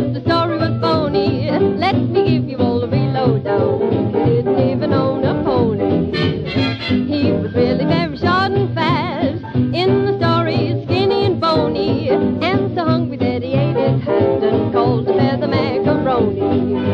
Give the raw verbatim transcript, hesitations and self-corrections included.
the story was phony. Let me give you all the real lowdown. He didn't even own a pony. He was really very short and fast. In the story, skinny and bony, and so hungry that he ate his hand and called the feather macaroni.